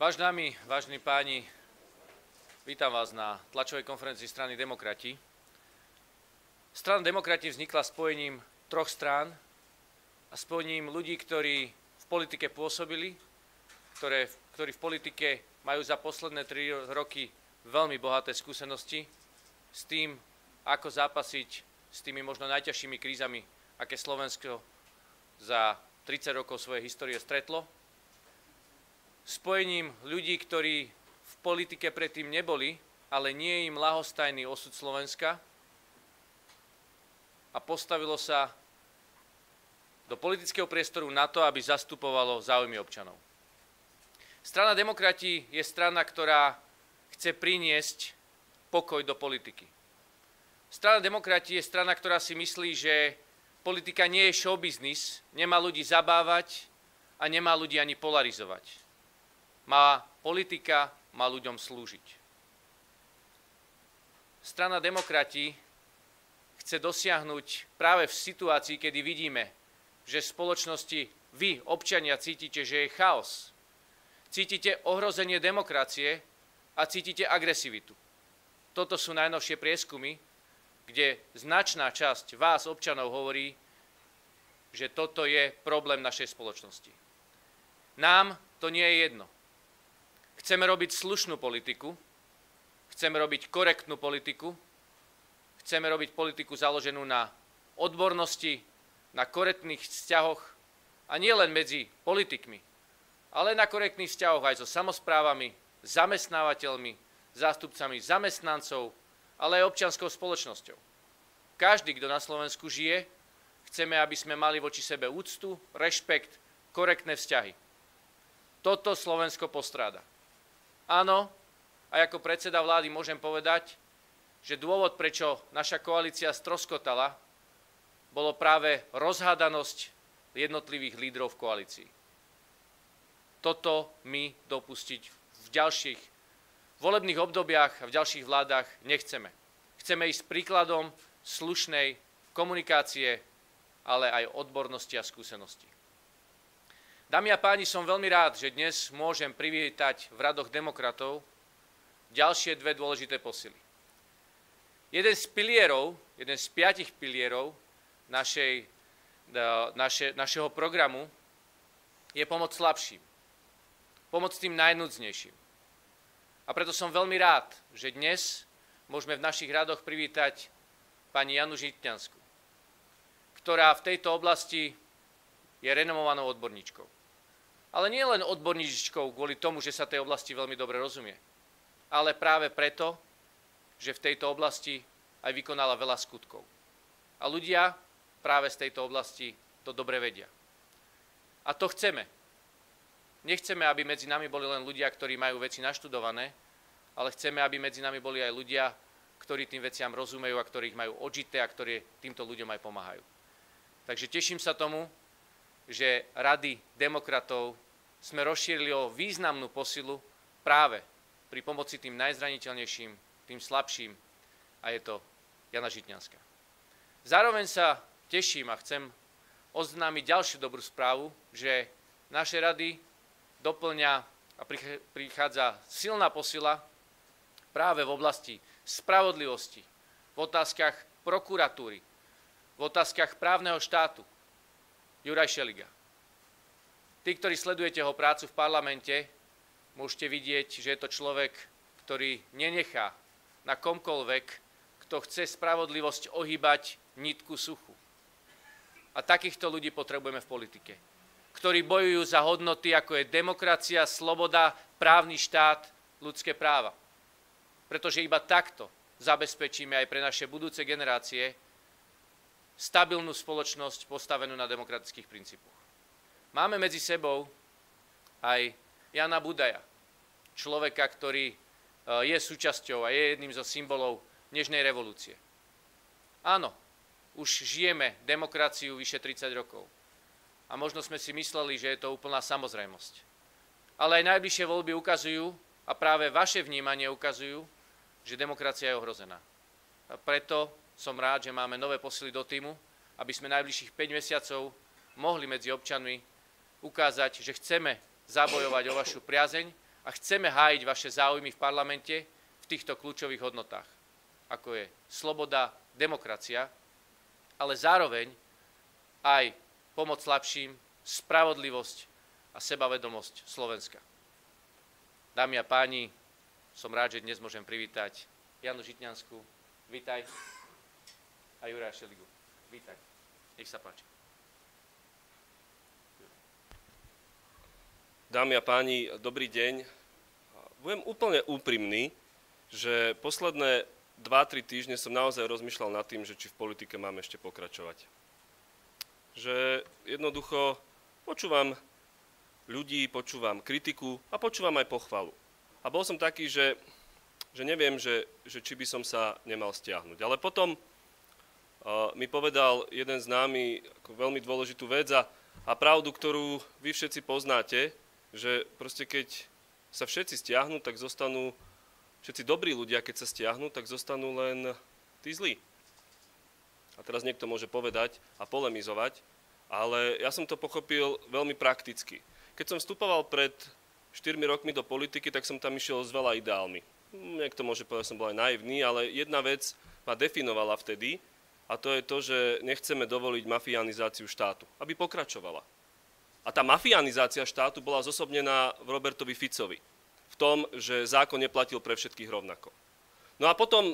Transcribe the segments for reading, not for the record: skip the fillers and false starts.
Vážené dámy, vážení páni, vítam vás na tlačovej konferencii strany Demokrati. Strana Demokrati vznikla spojením troch strán a spojením ľudí, ktorí v politike pôsobili, ktorí v politike majú za posledné 3 roky veľmi bohaté skúsenosti s tým, ako zápasiť s tými možno najťažšími krízami, aké Slovensko za 30 rokov svojej histórie stretlo. Spojením ľudí, ktorí v politike predtým neboli, ale nie je im ľahostajný osud Slovenska a postavilo sa do politického priestoru na to, aby zastupovalo záujmy občanov. Strana Demokrati je strana, ktorá chce priniesť pokoj do politiky. Strana Demokrati je strana, ktorá si myslí, že politika nie je showbiznis, nemá ľudí zabávať a nemá ľudí ani polarizovať. Politika má ľuďom slúžiť. Strana Demokrati chce dosiahnuť práve v situácii, kedy vidíme, že v spoločnosti vy, občania, cítite, že je chaos, cítite ohrozenie demokracie a cítite agresivitu. Toto sú najnovšie prieskumy, kde značná časť vás, občanov, hovorí, že toto je problém našej spoločnosti. Nám to nie je jedno. Chceme robiť slušnú politiku, chceme robiť korektnú politiku, chceme robiť politiku založenú na odbornosti, na korektných vzťahoch a nie len medzi politikmi, ale na korektných vzťahoch aj so samosprávami, zamestnávateľmi, zástupcami zamestnancov, ale aj občianskou spoločnosťou. Každý, kto na Slovensku žije, chceme, aby sme mali voči sebe úctu, rešpekt, korektné vzťahy. Toto Slovensko postráda. Áno, a ako predseda vlády môžem povedať, že dôvod, prečo naša koalícia stroskotala, bolo práve rozhádanosť jednotlivých lídrov v koalícii. Toto my dopustiť v ďalších volebných obdobiach a v ďalších vládach nechceme. Chceme ísť príkladom slušnej komunikácie, ale aj odbornosti a skúsenosti. Dámy a páni, som veľmi rád, že dnes môžem privítať v radoch demokratov ďalšie dve dôležité posily. Jeden z 5 pilierov našeho programu je pomoc slabším, pomoc tým najnúdznejším. A preto som veľmi rád, že dnes môžeme v našich radoch privítať pani Janu Žitňanskú, ktorá v tejto oblasti je renomovanou odborníčkou. Ale nie len odborníčkou kvôli tomu, že sa tej oblasti veľmi dobre rozumie, ale práve preto, že v tejto oblasti aj vykonala veľa skutkov. A ľudia práve z tejto oblasti to dobre vedia. A to chceme. Nechceme, aby medzi nami boli len ľudia, ktorí majú veci naštudované, ale chceme, aby medzi nami boli aj ľudia, ktorí tým veciam rozumejú a ktorých majú odžité a ktorí týmto ľuďom aj pomáhajú. Takže teším sa tomu, že Rady demokratov sme rozšírili o významnú posilu práve pri pomoci tým najzraniteľnejším, tým slabším, a je to Jana Žitňanská. Zároveň sa teším a chcem oznámiť ďalšiu dobrú správu, že naše rady doplňa a prichádza silná posila práve v oblasti spravodlivosti, v otázkach prokuratúry, v otázkach právneho štátu. Juraj Šeliga. Tí, ktorí sledujete jeho prácu v parlamente, môžete vidieť, že je to človek, ktorý nenechá na komkoľvek, kto chce spravodlivosť ohýbať nitku suchu. A takýchto ľudí potrebujeme v politike, ktorí bojujú za hodnoty, ako je demokracia, sloboda, právny štát, ľudské práva. Pretože iba takto zabezpečíme aj pre naše budúce generácie stabilnú spoločnosť postavenú na demokratických princípoch. Máme medzi sebou aj Jana Budaja, človeka, ktorý je súčasťou a je jedným zo symbolov dnešnej revolúcie. Áno, už žijeme demokraciu vyše 30 rokov a možno sme si mysleli, že je to úplná samozrejmosť. Ale aj najbližšie voľby ukazujú a práve vaše vnímanie ukazujú, že demokracia je ohrozená. A preto som rád, že máme nové posily do týmu, aby sme najbližších 5 mesiacov mohli medzi občanmi ukázať, že chceme zabojovať o vašu priazeň a chceme hájiť vaše záujmy v parlamente v týchto kľúčových hodnotách, ako je sloboda, demokracia, ale zároveň aj pomoc slabším, spravodlivosť a sebavedomosť Slovenska. Dámy a páni, som rád, že dnes môžem privítať Janu Žitňanskú. Vítaj. A Juraja Šeligu. Vítaj. Nech sa páči. Dámy a páni, dobrý deň. Budem úplne úprimný, že posledné 2-3 týždne som naozaj rozmýšľal nad tým, že či v politike mám ešte pokračovať. Že jednoducho počúvam ľudí, počúvam kritiku a počúvam aj pochvalu. A bol som taký, že neviem, že či by som sa nemal stiahnuť. Ale potom mi povedal jeden známy veľmi dôležitú vec a pravdu, ktorú vy všetci poznáte, že proste keď sa všetci stiahnu, tak zostanú všetci dobrí ľudia, keď sa stiahnu, tak zostanú len tí zlí. A teraz niekto môže povedať a polemizovať, ale ja som to pochopil veľmi prakticky. Keď som vstupoval pred 4 rokmi do politiky, tak som tam išiel s veľa ideálmi. Niekto môže povedať, že som bol aj naivný, ale jedna vec ma definovala vtedy a to je to, že nechceme dovoliť mafianizáciu štátu, aby pokračovala. A tá mafianizácia štátu bola zosobnená v Robertovi Ficovi. V tom, že zákon neplatil pre všetkých rovnako. No a potom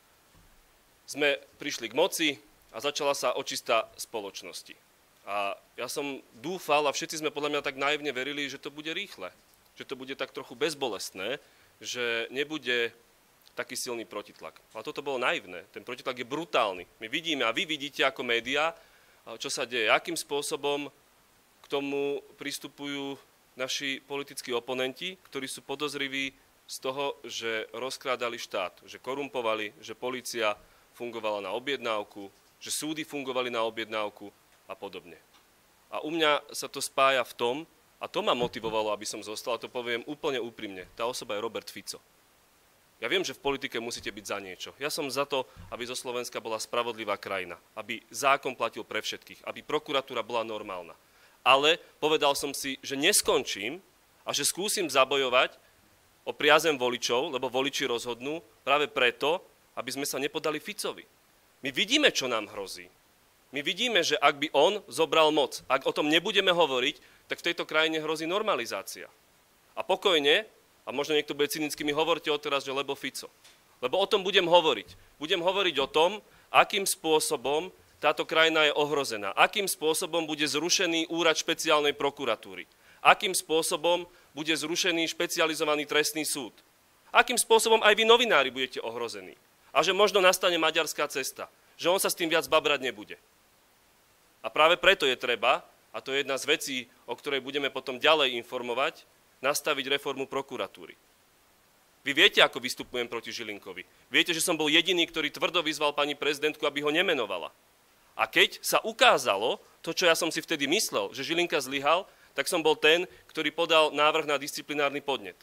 sme prišli k moci a začala sa očista spoločnosti. A ja som dúfal, a všetci sme podľa mňa tak naivne verili, že to bude rýchle. Že to bude tak trochu bezbolestné, že nebude taký silný protitlak. Ale toto bolo naivné. Ten protitlak je brutálny. My vidíme a vy vidíte ako médiá, čo sa deje, akým spôsobom k tomu pristupujú naši politickí oponenti, ktorí sú podozriví z toho, že rozkrádali štát, že korumpovali, že polícia fungovala na objednávku, že súdy fungovali na objednávku a podobne. A u mňa sa to spája v tom, a to ma motivovalo, aby som zostal, a to poviem úplne úprimne, tá osoba je Robert Fico. Ja viem, že v politike musíte byť za niečo. Ja som za to, aby zo Slovenska bola spravodlivá krajina, aby zákon platil pre všetkých, aby prokuratúra bola normálna. Ale povedal som si, že neskončím a že skúsim zabojovať o priazeň voličov, lebo voliči rozhodnú práve preto, aby sme sa nepodali Ficovi. My vidíme, čo nám hrozí. My vidíme, že ak by on zobral moc, ak o tom nebudeme hovoriť, tak v tejto krajine hrozí normalizácia. A pokojne, a možno niekto bude cynicky, mi hovorte odteraz, že lebo Fico. Lebo o tom budem hovoriť. Budem hovoriť o tom, akým spôsobom táto krajina je ohrozená. Akým spôsobom bude zrušený úrad špeciálnej prokuratúry. Akým spôsobom bude zrušený špecializovaný trestný súd. Akým spôsobom aj vy novinári budete ohrození. A že možno nastane maďarská cesta. Že on sa s tým viac babrať nebude. A práve preto je treba, a to je jedna z vecí, o ktorej budeme potom ďalej informovať, nastaviť reformu prokuratúry. Vy viete, ako vystupujem proti Žilinkovi. Viete, že som bol jediný, ktorý tvrdo vyzval pani prezidentku, aby ho nemenovala. A keď sa ukázalo to, čo ja som si vtedy myslel, že Žilinka zlyhal, tak som bol ten, ktorý podal návrh na disciplinárny podnet.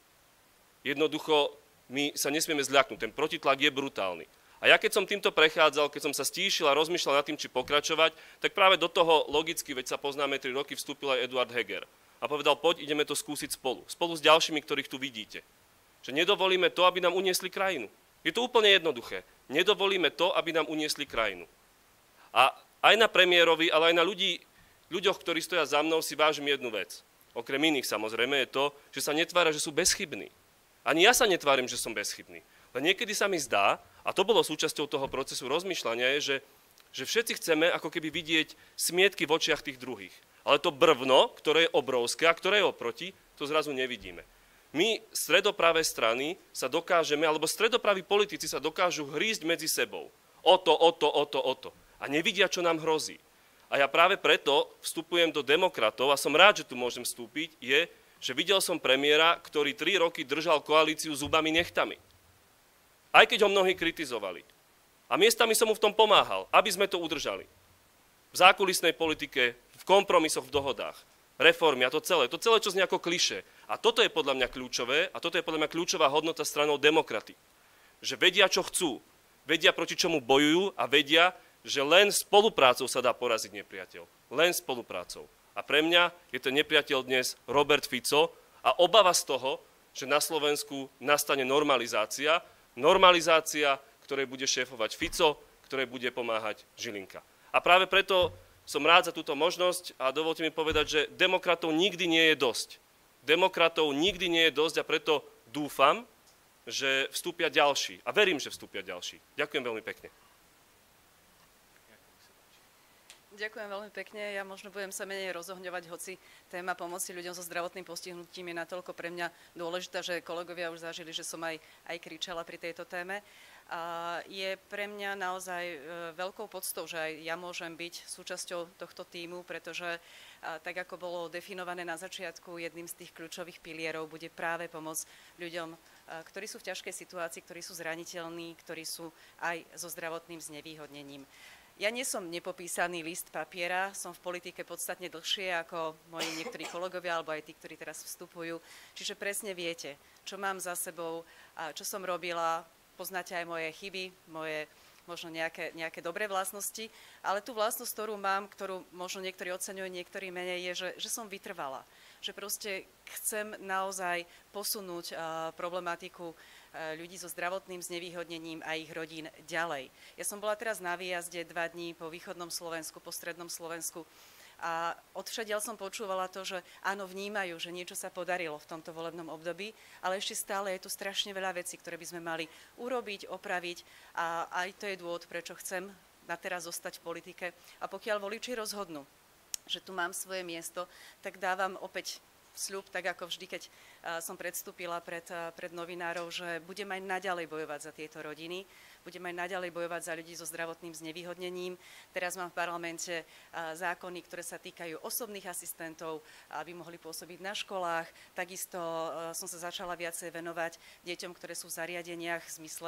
Jednoducho, my sa nesmieme zľaknúť, ten protitlak je brutálny. A ja keď som týmto prechádzal, keď som sa stíšil a rozmýšľal nad tým, či pokračovať, tak práve do toho logicky, veď sa poznáme 3 roky, vstúpil aj Eduard Heger. A povedal, poď, ideme to skúsiť spolu. Spolu s ďalšími, ktorých tu vidíte. Že nedovolíme to, aby nám uniesli krajinu. Je to úplne jednoduché. Nedovolíme to, aby nám uniesli krajinu. A aj na premiérovi, ale aj na ľuďoch, ktorí stoja za mnou, si vážim jednu vec. Okrem iných samozrejme je to, že sa netvária, že sú bezchybní. Ani ja sa netvárim, že som bezchybný. Len niekedy sa mi zdá, a to bolo súčasťou toho procesu rozmýšľania, je, že všetci chceme ako keby vidieť smietky v očiach tých druhých. Ale to brvno, ktoré je obrovské a ktoré je oproti, to zrazu nevidíme. My, stredopravé strany, sa dokážeme, alebo stredopraví politici sa dokážu hrísť medzi sebou. O to. A nevidia, čo nám hrozí. A ja práve preto vstupujem do demokratov a som rád, že tu môžem vstúpiť, je, že videl som premiéra, ktorý 3 roky držal koalíciu zubami nechtami. Aj keď ho mnohí kritizovali. A miestami som mu v tom pomáhal, aby sme to udržali. V zákulisnej politike, v kompromisoch, v dohodách, reformy a to celé, čo znie ako klišé. A toto je podľa mňa kľúčové, a toto je podľa mňa kľúčová hodnota stranou demokraty. Že vedia, čo chcú, vedia, proti čomu bojujú a vedia, že len spoluprácou sa dá poraziť nepriateľ. Len spoluprácou. A pre mňa je ten nepriateľ dnes Robert Fico a obava z toho, že na Slovensku nastane normalizácia, ktorej bude šéfovať Fico, ktorej bude pomáhať Žilinka. A práve preto som rád za túto možnosť a dovolte mi povedať, že demokratov nikdy nie je dosť. Demokratov nikdy nie je dosť a preto dúfam, že vstúpia ďalší. A verím, že vstúpia ďalší. Ďakujem veľmi pekne. Ďakujem veľmi pekne. Ja možno budem sa menej rozohňovať, hoci téma pomoci ľuďom so zdravotným postihnutím je natoľko pre mňa dôležitá, že kolegovia už zažili, že som aj kričala pri tejto téme. Je pre mňa naozaj veľkou poctou, že aj ja môžem byť súčasťou tohto tímu, pretože tak ako bolo definované na začiatku, jedným z tých kľúčových pilierov bude práve pomoc ľuďom, ktorí sú v ťažkej situácii, ktorí sú zraniteľní, ktorí sú aj so zdravotným znevýhodnením. Ja nie som nepopísaný list papiera, som v politike podstatne dlhšie ako moji niektorí kolegovia alebo aj tí, ktorí teraz vstupujú. Čiže presne viete, čo mám za sebou, čo som robila, poznáte aj moje chyby, moje možno nejaké dobré vlastnosti, ale tú vlastnosť, ktorú mám, ktorú možno niektorí oceňujú, niektorí menej, je, že som vytrvala. Že proste chcem naozaj posunúť problematiku ľudí so zdravotným znevýhodnením a ich rodín ďalej. Ja som bola teraz na výjazde 2 dní po východnom Slovensku, po strednom Slovensku a odvšadiaľ som počúvala to, že áno, vnímajú, že niečo sa podarilo v tomto volebnom období, ale ešte stále je tu strašne veľa vecí, ktoré by sme mali urobiť, opraviť a aj to je dôvod, prečo chcem na teraz zostať v politike. A pokiaľ voliči rozhodnú, že tu mám svoje miesto, tak dávam opäť sľub, tak ako vždy, keď som predstúpila pred novinárov, že budem aj naďalej bojovať za tieto rodiny, budem aj naďalej bojovať za ľudí so zdravotným znevýhodnením. Teraz mám v parlamente zákony, ktoré sa týkajú osobných asistentov, aby mohli pôsobiť na školách. Takisto som sa začala viacej venovať deťom, ktoré sú v zariadeniach v zmysle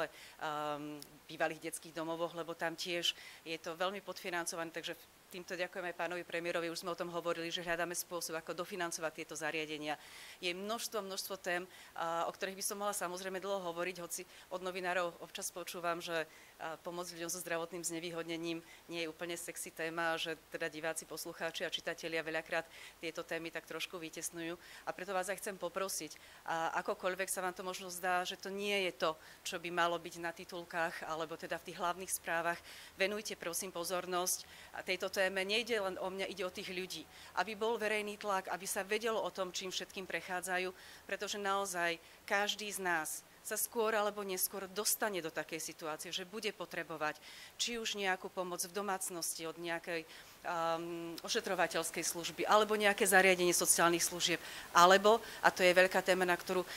bývalých detských domovoch, lebo tam tiež je to veľmi podfinancované, takže týmto ďakujem aj pánovi premiérovi, už sme o tom hovorili, že hľadáme spôsob, ako dofinancovať tieto zariadenia. Je množstvo tém, o ktorých by som mohla samozrejme dlho hovoriť, hoci od novinárov občas počúvam, že pomoc ľuďom so zdravotným znevýhodnením nie je úplne sexy téma, že teda diváci, poslucháči a čitatelia veľakrát tieto témy tak trošku vytesňujú. A preto vás aj chcem poprosiť, akokoľvek sa vám to možno zdá, že to nie je to, čo by malo byť na titulkách alebo teda v tých hlavných správach, venujte prosím pozornosť tejto téme. Nejde len o mňa, ide o tých ľudí. Aby bol verejný tlak, aby sa vedelo o tom, čím všetkým prechádzajú, pretože naozaj každý z nás sa skôr alebo neskôr dostane do takej situácie, že bude potrebovať či už nejakú pomoc v domácnosti od nejakej ošetrovateľskej služby alebo nejaké zariadenie sociálnych služieb, alebo, a to je veľká téma, na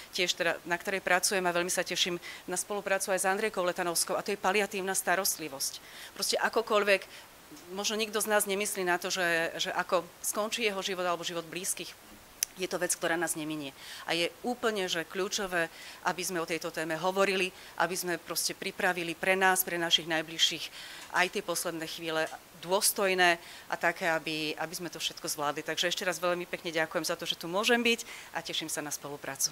ktorej pracujem a veľmi sa teším na spoluprácu aj s Andrejkou Letanovskou, a to je paliatívna starostlivosť. Proste akokoľvek, možno nikto z nás nemyslí na to, že ako skončí jeho život alebo život blízkych, je to vec, ktorá nás neminie. A je úplne že kľúčové, aby sme o tejto téme hovorili, aby sme proste pripravili pre nás, pre našich najbližších aj tie posledné chvíle dôstojné a také, aby sme to všetko zvládli. Takže ešte raz veľmi pekne ďakujem za to, že tu môžem byť a teším sa na spoluprácu.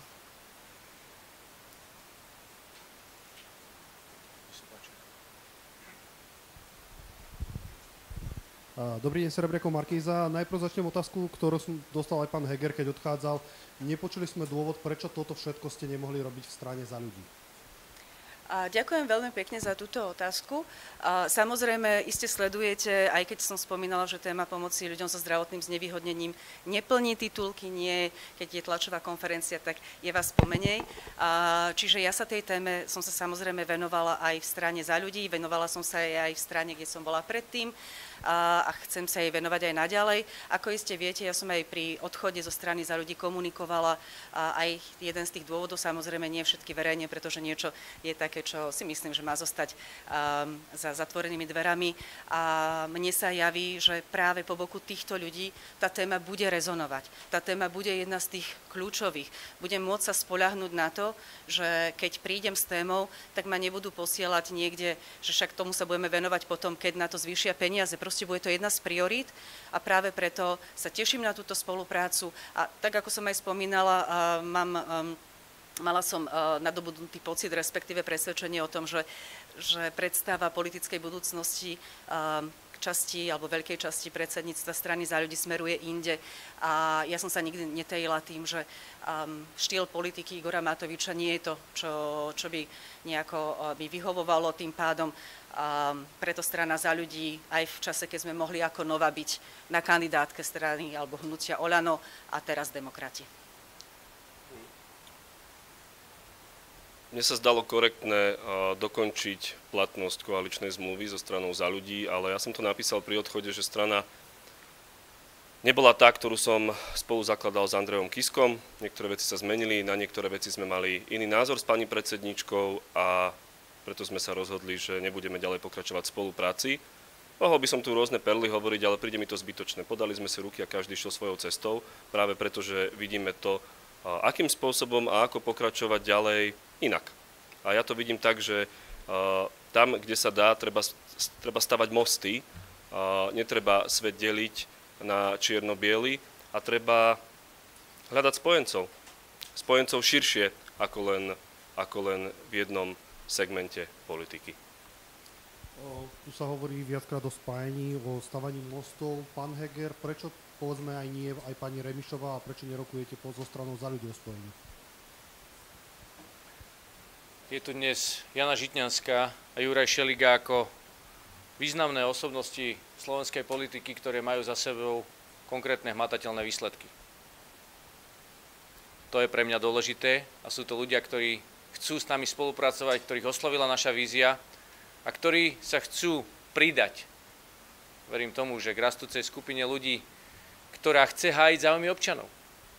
Dobrý deň, Serebriakov Markíza. Najprv začnem otázku, ktorú som dostal aj pán Heger, keď odchádzal. Nepočuli sme dôvod, prečo toto všetko ste nemohli robiť v strane Za ľudí. Ďakujem veľmi pekne za túto otázku. Samozrejme, iste sledujete, aj keď som spomínala, že téma pomoci ľuďom so zdravotným znevýhodnením neplní titulky, nie, keď je tlačová konferencia, tak je vás pomenej. Čiže ja sa tej téme som sa samozrejme venovala aj v strane Za ľudí, venovala som sa aj v strane, kde som bola predtým. A chcem sa jej venovať aj naďalej. Ako iste viete, ja som aj pri odchode zo strany Za ľudí komunikovala aj jeden z tých dôvodov, samozrejme nie všetky verejne, pretože niečo je také, čo si myslím, že má zostať za zatvorenými dverami. A mne sa javí, že práve po boku týchto ľudí tá téma bude rezonovať. Tá téma bude jedna z tých kľúčových. Budem môcť sa spoľahnúť na to, že keď prídem s témou, tak ma nebudú posielať niekde, že však tomu sa budeme venovať potom, keď na to zvýšia peniaze. Proste bude to jedna z priorít a práve preto sa teším na túto spoluprácu. A tak, ako som aj spomínala, mala som nadobudnutý pocit, respektíve presvedčenie o tom, že predstava politickej budúcnosti časti alebo veľkej časti predsedníctva strany Za ľudí smeruje inde. A ja som sa nikdy netajila tým, že štýl politiky Igora Matoviča nie je to, čo by nejako by vyhovovalo. Tým pádom preto strana Za ľudí aj v čase, keď sme mohli ako Nova byť na kandidátke strany alebo hnutia Oľano a teraz Demokrati. Mne sa zdalo korektné dokončiť platnosť koaličnej zmluvy so stranou Za ľudí, ale ja som to napísal pri odchode, že strana nebola tá, ktorú som spolu zakladal s Andrejom Kiskom. Niektoré veci sa zmenili, na niektoré veci sme mali iný názor s pani predsedničkou a preto sme sa rozhodli, že nebudeme ďalej pokračovať v spolupráci. Mohol by som tu rôzne perly hovoriť, ale príde mi to zbytočné. Podali sme si ruky a každý šiel svojou cestou, práve preto, že vidíme to, akým spôsobom a ako pokračovať ďalej inak. A ja to vidím tak, že tam, kde sa dá, treba stavať mosty, netreba svet deliť na čierno-biely a treba hľadať spojencov. Spojencov širšie ako len v jednom segmente politiky. Tu sa hovorí viackrát o spájení, o stavaní mostov. Pán Heger, prečo povedzme aj nie aj pani Remišová a prečo nerokujete so stranou Za ľudí o spojení? Je tu dnes Jana Žitňanská a Juraj Šeliga ako významné osobnosti slovenskej politiky, ktoré majú za sebou konkrétne hmatateľné výsledky. To je pre mňa dôležité a sú to ľudia, ktorí chcú s nami spolupracovať, ktorých oslovila naša vízia a ktorí sa chcú pridať, verím tomu, že k rastúcej skupine ľudí, ktorá chce hájiť záujmy občanov.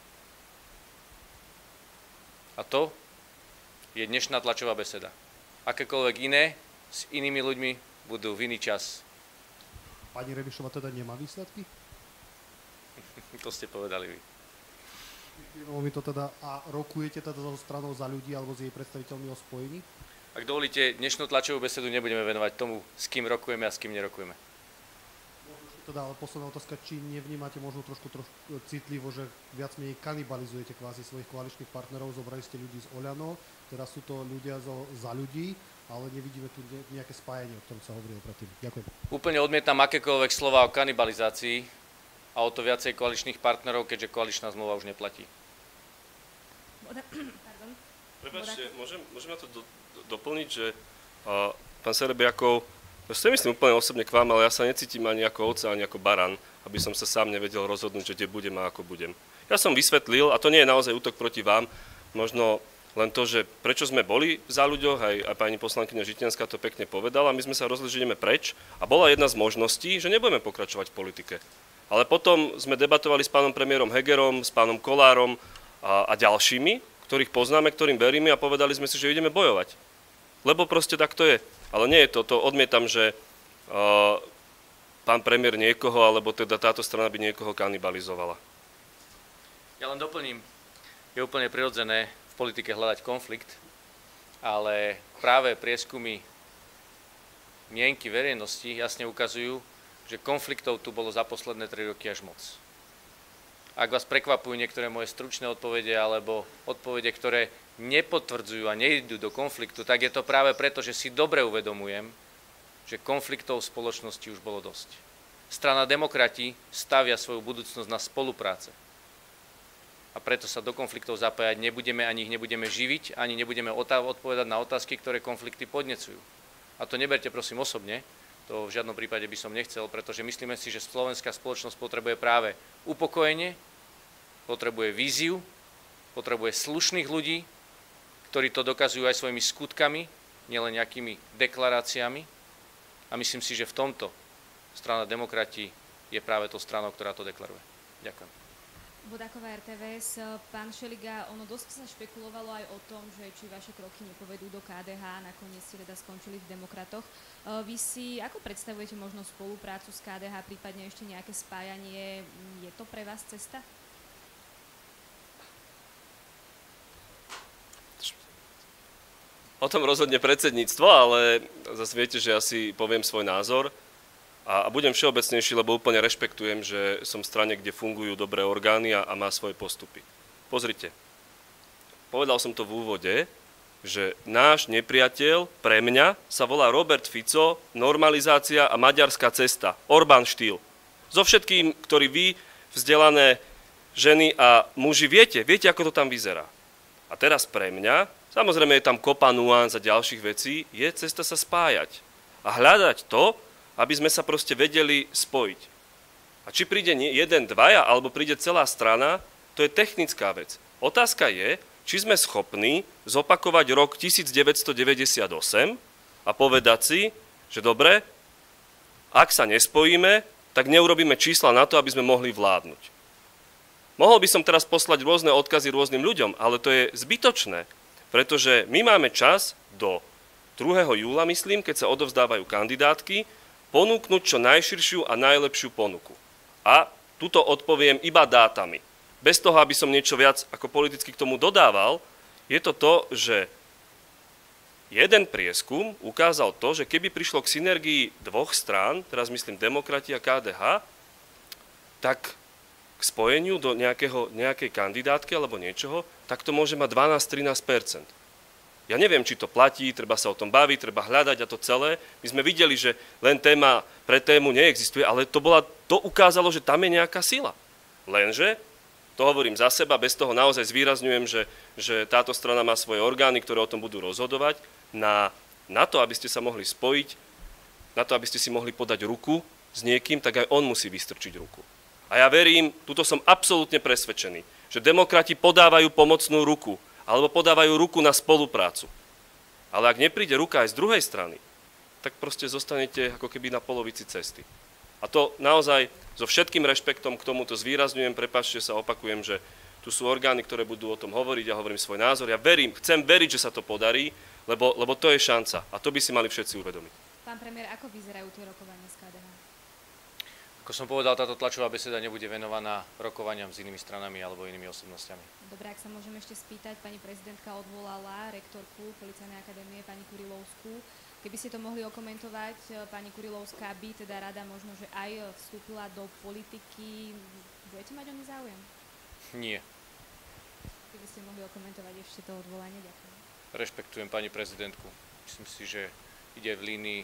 A to je dnešná tlačová beseda. Akékoľvek iné s inými ľuďmi budú v iný čas. Pani Remišová teda nemá výsledky? To ste povedali vy. Mi to teda, a rokujete teda so stranou Za ľudí alebo s jej predstaviteľmi o spojení? Ak dovolíte, dnešnú tlačovú besedu nebudeme venovať tomu, s kým rokujeme a s kým nerokujeme. Teda, ale posledná otázka, či nevnímate možno trošku citlivo, že viac menej kanibalizujete kvázi svojich koaličných partnerov, zobrali ste ľudí z Oľano, teraz sú to ľudia Za ľudí, ale nevidíme tu nejaké spájanie, o ktorom sa hovorilo predtým. Ďakujem. Úplne odmietam akékoľvek slova o kanibalizácii a o to viacej koaličných partnerov, keďže koaličná zmluva už neplatí. Prepáčte, môžem na to doplniť, že pán Serebriakov, ja si myslím úplne osobne k vám, ale ja sa necítim ani ako ovca, ani ako baran, aby som sa sám nevedel rozhodnúť, že kde budem a ako budem. Ja som vysvetlil, a to nie je naozaj útok proti vám, možno len to, že prečo sme boli v Za ľuďoch, aj pani poslankyňa Žitňanská to pekne povedala, my sme sa rozhodli, že ideme preč a bola jedna z možností, že nebudeme pokračovať v politike. Ale potom sme debatovali s pánom premiérom Hegerom, s pánom Kollárom a ďalšími, ktorých poznáme, ktorým veríme a povedali sme si, že ideme bojovať. Lebo proste tak to je. Ale nie je to odmietam, že pán premiér niekoho, alebo teda táto strana by niekoho kanibalizovala. Ja len doplním, je úplne prirodzené v politike hľadať konflikt, ale práve prieskumy mienky verejnosti jasne ukazujú, že konfliktov tu bolo za posledné 3 roky až moc. Ak vás prekvapujú niektoré moje stručné odpovede alebo odpovede, ktoré nepotvrdzujú a nejdú do konfliktu, tak je to práve preto, že si dobre uvedomujem, že konfliktov v spoločnosti už bolo dosť. Strana Demokrati stavia svoju budúcnosť na spolupráce. A preto sa do konfliktov zapájať nebudeme, ani ich nebudeme živiť, ani nebudeme odpovedať na otázky, ktoré konflikty podnecujú. A to neberte prosím osobne, to v žiadnom prípade by som nechcel, pretože myslíme si, že slovenská spoločnosť potrebuje práve upokojenie, potrebuje víziu, potrebuje slušných ľudí, ktorí to dokazujú aj svojimi skutkami, nielen nejakými deklaráciami. A myslím si, že v tomto strana Demokrati je práve tou stranou, ktorá to deklaruje. Ďakujem. Vodáková RTVS, pán Šeliga, ono dosť sa špekulovalo aj o tom, že či vaše kroky nepovedú do KDH, nakoniec ste teda skončili v Demokratoch. Vy si ako predstavujete možno spoluprácu s KDH, prípadne ešte nejaké spájanie? Je to pre vás cesta? O tom rozhodne predsedníctvo, ale zase viete, že ja si poviem svoj názor. A budem všeobecnejší, lebo úplne rešpektujem, že som v strane, kde fungujú dobré orgány a má svoje postupy. Pozrite, povedal som to v úvode, že náš nepriateľ pre mňa sa volá Robert Fico, normalizácia a maďarská cesta, Orbán štýl. So všetkým, ktorí vy, vzdelané ženy a muži, viete, ako to tam vyzerá. A teraz pre mňa, samozrejme je tam kopa nuans a ďalších vecí, je cesta sa spájať a hľadať to, aby sme sa proste vedeli spojiť. A či príde jeden, dvaja, alebo príde celá strana, to je technická vec. Otázka je, či sme schopní zopakovať rok 1998 a povedať si, že dobre, ak sa nespojíme, tak neurobíme čísla na to, aby sme mohli vládnuť. Mohol by som teraz poslať rôzne odkazy rôznym ľuďom, ale to je zbytočné, pretože my máme čas do 2. júla, myslím, keď sa odovzdávajú kandidátky, ponúknuť čo najširšiu a najlepšiu ponuku. A tuto odpoviem iba dátami. Bez toho, aby som niečo viac ako politicky k tomu dodával, je to, že jeden prieskum ukázal to, že keby prišlo k synergii dvoch strán, teraz myslím demokrati a KDH, tak k spojeniu do nejakej kandidátky alebo niečoho, tak to môže mať 12-13%. Ja neviem, či to platí, treba sa o tom baviť, treba hľadať a to celé. My sme videli, že len téma pre tému neexistuje, ale to ukázalo, že tam je nejaká sila. Lenže, to hovorím za seba, bez toho naozaj zvýrazňujem, že táto strana má svoje orgány, ktoré o tom budú rozhodovať. Na to, aby ste sa mohli spojiť, na to, aby ste si mohli podať ruku s niekým, tak aj on musí vystrčiť ruku. A ja verím, tuto som absolútne presvedčený, že demokrati podávajú pomocnú ruku, alebo podávajú ruku na spoluprácu. Ale ak nepríde ruka aj z druhej strany, tak proste zostanete ako keby na polovici cesty. A to naozaj so všetkým rešpektom k tomuto zvýrazňujem, prepáčte, sa opakujem, že tu sú orgány, ktoré budú o tom hovoriť, ja hovorím svoj názor. Ja chcem veriť, že sa to podarí, lebo to je šanca. A to by si mali všetci uvedomiť. Pán premiér, ako vyzerajú tie rokovania s KDH? Ako som povedal, táto tlačová beseda nebude venovaná rokovaniam s inými stranami alebo inými osobnostiami. Dobre, ak sa môžem ešte spýtať, pani prezidentka odvolala rektorku Policajnej akadémie, pani Kurilovskú. Keby ste to mohli okomentovať, pani Kurilovská by teda rada možno, že aj vstúpila do politiky. Budete mať o ní záujem? Nie. Keby ste mohli okomentovať ešte to odvolanie, ďakujem. Rešpektujem pani prezidentku. Myslím si, že ide v línii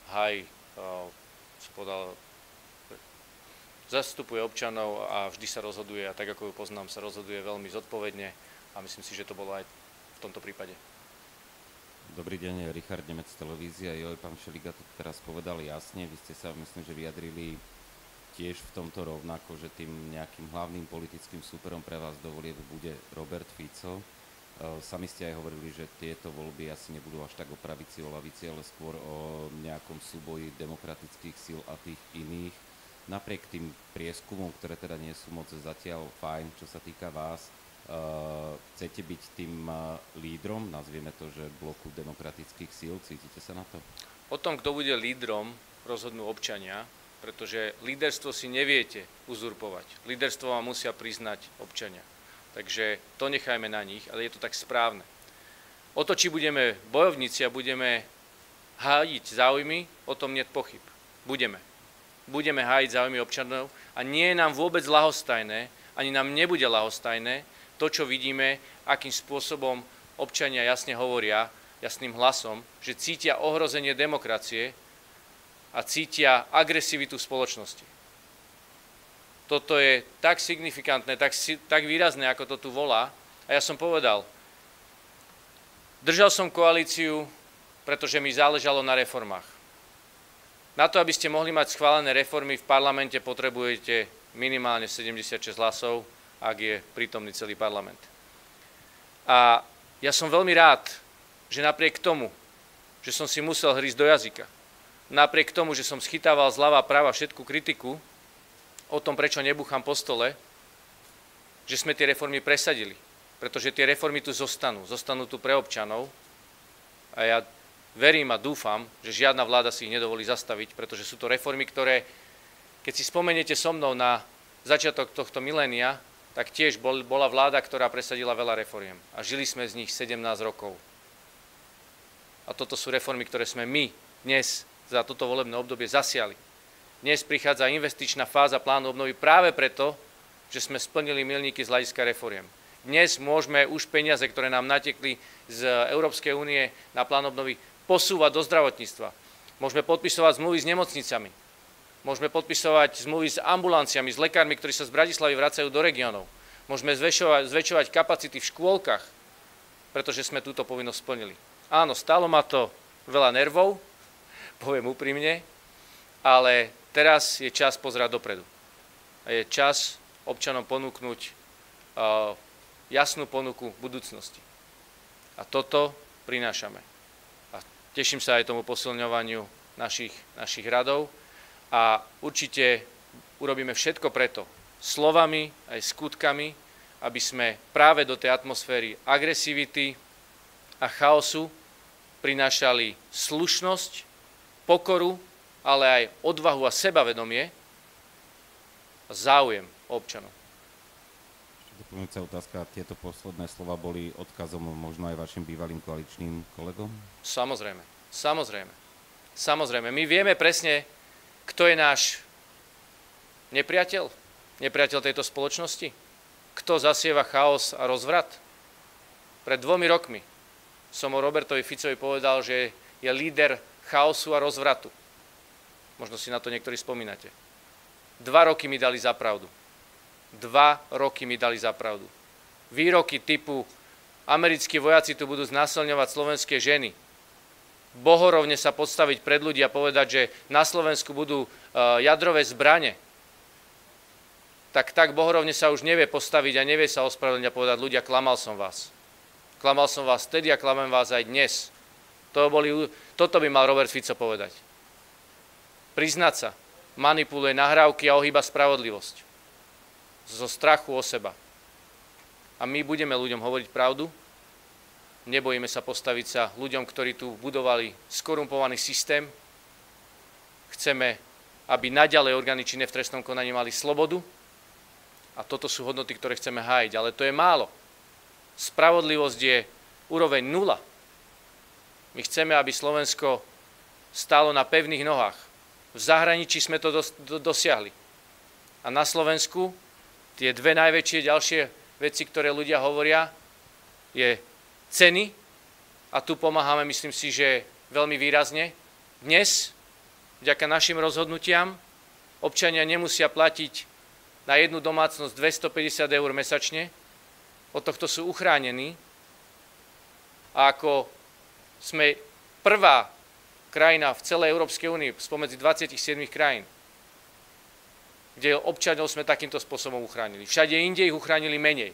zastupuje občanov a vždy sa rozhoduje, a tak ako ju poznám, sa rozhoduje veľmi zodpovedne a myslím si, že to bolo aj v tomto prípade. Dobrý deň, Richard Nemec, televízia. Pán Šeliga to teraz povedal jasne. Vy ste sa, myslím, že vyjadrili tiež v tomto rovnako, že tým nejakým hlavným politickým súperom pre vás do volieb bude Robert Fico. Sami ste aj hovorili, že tieto voľby asi nebudú až tak o pravici, o lavici, ale skôr o nejakom súboji demokratických síl a tých iných. Napriek tým prieskumom, ktoré teda nie sú moc zatiaľ fajn, čo sa týka vás, chcete byť tým lídrom, nazvieme to, že bloku demokratických síl, cítite sa na to? O tom, kto bude lídrom, rozhodnú občania, pretože líderstvo si neviete uzurpovať. Líderstvo vám musia priznať občania. Takže to nechajme na nich, ale je to tak správne. O to, či budeme bojovníci a budeme hájiť záujmy, o tom niet pochyb. Budeme hájiť záujmy občanov a nie je nám vôbec ľahostajné, ani nám nebude ľahostajné to, čo vidíme, akým spôsobom občania jasne hovoria, jasným hlasom, že cítia ohrozenie demokracie a cítia agresivitu spoločnosti. Toto je tak signifikantné, tak výrazné, ako to tu volá. A ja som povedal, držal som koalíciu, pretože mi záležalo na reformách. Na to, aby ste mohli mať schválené reformy v parlamente, potrebujete minimálne 76 hlasov, ak je prítomný celý parlament. A ja som veľmi rád, že napriek tomu, že som si musel hrísť do jazyka, napriek tomu, že som schytával zľava a práva všetku kritiku o tom, prečo nebúcham po stole, že sme tie reformy presadili. Pretože tie reformy tu zostanú tu pre občanov a ja verím a dúfam, že žiadna vláda si ich nedovolí zastaviť, pretože sú to reformy, ktoré, keď si spomeniete so mnou na začiatok tohto milénia, tak tiež bola vláda, ktorá presadila veľa reforiem. A žili sme z nich 17 rokov. A toto sú reformy, ktoré sme my dnes za toto volebné obdobie zasiali. Dnes prichádza investičná fáza plánu obnovy práve preto, že sme splnili milníky z hľadiska reforiem. Dnes môžeme už peniaze, ktoré nám natekli z Európskej únie na plán obnovy, posúvať do zdravotníctva. Môžeme podpisovať zmluvy s nemocnicami. Môžeme podpisovať zmluvy s ambulanciami, s lekármi, ktorí sa z Bratislavy vracajú do regiónov. Môžeme zväčšovať kapacity v škôlkach, pretože sme túto povinnosť splnili. Áno, stálo ma to veľa nervov, poviem úprimne, ale teraz je čas pozerať dopredu. Je čas občanom ponúknuť jasnú ponuku budúcnosti. A toto prinášame. A teším sa aj tomu posilňovaniu našich radov a určite urobíme všetko preto, slovami aj skutkami, aby sme práve do tej atmosféry agresivity a chaosu prinášali slušnosť, pokoru, ale aj odvahu a sebavedomie a záujem občanov. Doplňujúca otázka, tieto posledné slova boli odkazom možno aj vašim bývalým koaličným kolegom? Samozrejme. My vieme presne, kto je náš nepriateľ? Nepriateľ tejto spoločnosti? Kto zasieva chaos a rozvrat? Pred 2 rokmi som o Robertovi Ficovi povedal, že je líder chaosu a rozvratu. Možno si na to niektorí spomínate. 2 roky mi dali za pravdu. Výroky typu americkí vojaci tu budú znásilňovať slovenské ženy. Bohorovne sa podstaviť pred ľudí a povedať, že na Slovensku budú jadrové zbrane. Tak bohorovne sa už nevie postaviť a nevie sa ospravedlniť a povedať, ľudia, klamal som vás. Klamal som vás vtedy a klamem vás aj dnes. Toto by mal Robert Fico povedať. Priznať sa, manipuluje nahrávky a ohýba spravodlivosť. Zo strachu o seba. A my budeme ľuďom hovoriť pravdu, nebojíme sa postaviť sa ľuďom, ktorí tu budovali skorumpovaný systém. Chceme, aby naďalej orgány činné v trestnom konaní mali slobodu a toto sú hodnoty, ktoré chceme hájiť. Ale to je málo. Spravodlivosť je úroveň 0. My chceme, aby Slovensko stálo na pevných nohách. V zahraničí sme to dosiahli. A na Slovensku tie 2 najväčšie ďalšie veci, ktoré ľudia hovoria, je ceny, a tu pomáhame, myslím si, že veľmi výrazne. Dnes, vďaka našim rozhodnutiam, občania nemusia platiť na jednu domácnosť 250 eur mesačne, od tohto sú uchránení. A ako sme prvá krajina v celej Európskej únii spomedzi 27 krajín, kde občanov sme takýmto spôsobom uchránili. Všade inde ich uchránili menej.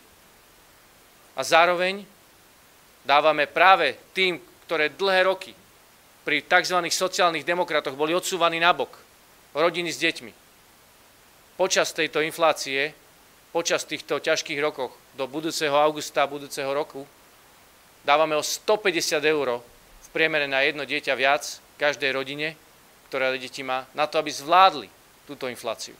A zároveň dávame práve tým, ktoré dlhé roky pri tzv. Sociálnych demokratoch boli odsúvaní nabok, rodiny s deťmi. Počas tejto inflácie, počas týchto ťažkých rokov do budúceho augusta budúceho roku dávame o 150 eur v priemere na jedno dieťa viac každej rodine, ktorá deti má, na to, aby zvládli túto infláciu.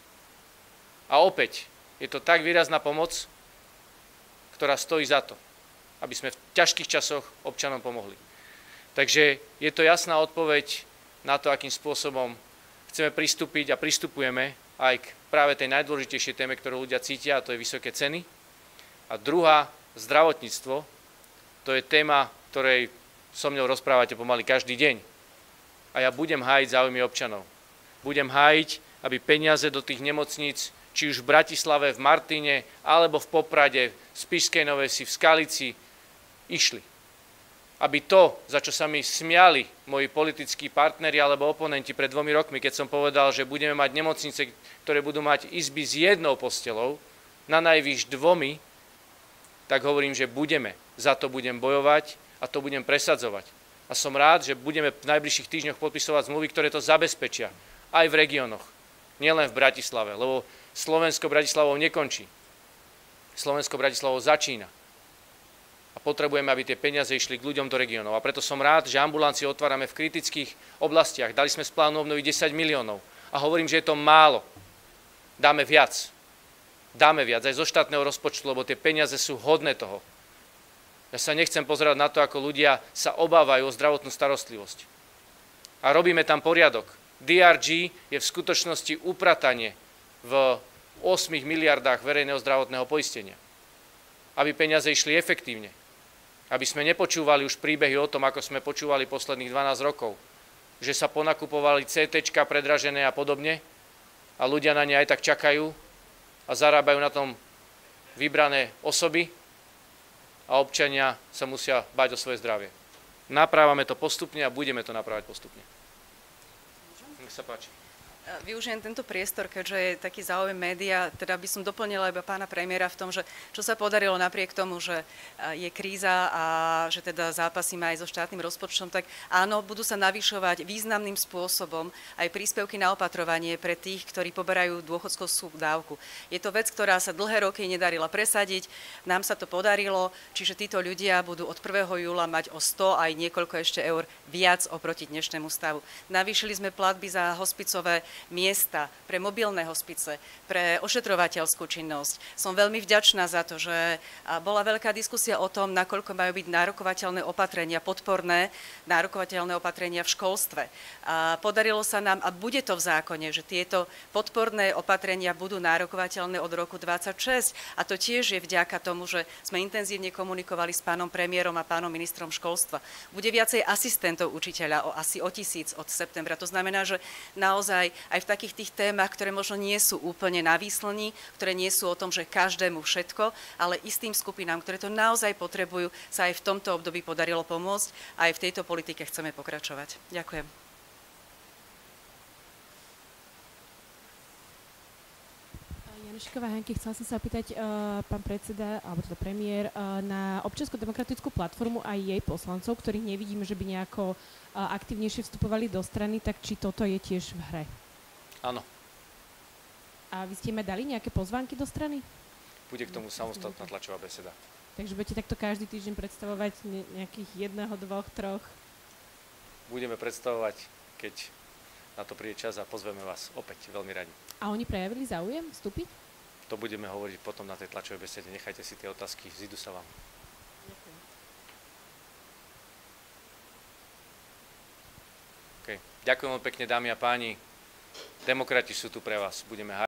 A opäť, je to tak výrazná pomoc, ktorá stojí za to, aby sme v ťažkých časoch občanom pomohli. Takže je to jasná odpoveď na to, akým spôsobom chceme pristúpiť a pristupujeme aj k práve tej najdôležitejšej téme, ktorú ľudia cítia, a to je vysoké ceny. A druhá, zdravotníctvo, to je téma, ktorej so mnou rozprávate pomaly každý deň. A ja budem hájiť záujmy občanov. Budem hájiť, aby peniaze do tých nemocníc, či už v Bratislave, v Martine, alebo v Poprade, v Spišskej Novej Vsi, v Skalici, išli. Aby to, za čo sa mi smiali moji politickí partneri alebo oponenti pred 2 rokmi, keď som povedal, že budeme mať nemocnice, ktoré budú mať izby s 1 postelou, na najvýš 2, tak hovorím, že budeme. Za to budem bojovať a to budem presadzovať. A som rád, že budeme v najbližších týždňoch podpisovať zmluvy, ktoré to zabezpečia. Aj v regiónoch. Nielen v Bratislave, lebo Slovensko Bratislavou nekončí. Slovensko Bratislavou začína. A potrebujeme, aby tie peniaze išli k ľuďom do regiónov. A preto som rád, že ambulancie otvárame v kritických oblastiach. Dali sme z plánu obnovy 10 miliónov. A hovorím, že je to málo. Dáme viac. Dáme viac aj zo štátneho rozpočtu, lebo tie peniaze sú hodné toho. Ja sa nechcem pozerať na to, ako ľudia sa obávajú o zdravotnú starostlivosť. A robíme tam poriadok. DRG je v skutočnosti upratanie v 8 miliardách verejného zdravotného poistenia. aby peniaze išli efektívne. Aby sme nepočúvali už príbehy o tom, ako sme počúvali posledných 12 rokov, že sa ponakupovali CTčka predražené a podobne a ľudia na ne aj tak čakajú a zarábajú na tom vybrané osoby a občania sa musia báť o svoje zdravie. Naprávame to postupne a budeme to naprávať postupne. Nech sa páči. Využijem tento priestor, keďže je taký záujem média, teda by som doplnila iba pána premiéra v tom, že čo sa podarilo napriek tomu, že je kríza a že teda zápasíme aj so štátnym rozpočtom, tak áno, budú sa navyšovať významným spôsobom aj príspevky na opatrovanie pre tých, ktorí poberajú dôchodkovskú dávku. Je to vec, ktorá sa dlhé roky nedarila presadiť, nám sa to podarilo, čiže títo ľudia budú od 1. júla mať o 100 aj niekoľko ešte eur viac oproti dnešnému stavu. Navýšili sme platby za hospicové miesta, pre mobilné hospice, pre ošetrovateľskú činnosť. Som veľmi vďačná za to, že bola veľká diskusia o tom, nakoľko majú byť nárokovateľné opatrenia, podporné nárokovateľné opatrenia v školstve. A podarilo sa nám, a bude to v zákone, že tieto podporné opatrenia budú nárokovateľné od roku 2026. A to tiež je vďaka tomu, že sme intenzívne komunikovali s pánom premiérom a pánom ministrom školstva. Bude viacej asistentov učiteľa, asi o 1000 od septembra. To znamená, že naozaj aj v takých tých témach, ktoré možno nie sú úplne na výslni, ktoré nie sú o tom, že každému všetko, ale istým skupinám, ktoré to naozaj potrebujú, sa aj v tomto období podarilo pomôcť a aj v tejto politike chceme pokračovať. Ďakujem. Janušková Hanky, chcela som sa opýtať, pán predseda, alebo teda premiér, na občiansko-demokratickú platformu aj jej poslancov, ktorých nevidíme, že by nejako aktívnejšie vstupovali do strany, tak či toto je tiež v hre? Áno. A vy ste im dali nejaké pozvánky do strany? Bude k tomu samostatná tlačová beseda. Takže budete takto každý týždeň predstavovať nejakých 1, 2, 3? Budeme predstavovať, keď na to príde čas a pozveme vás opäť veľmi radi. A oni prejavili záujem vstúpiť? To budeme hovoriť potom na tej tlačovej besede. Nechajte si tie otázky, zídu sa vám. Okay. Ďakujem veľmi pekne, dámy a páni. Demokrati sú tu pre vás. Budeme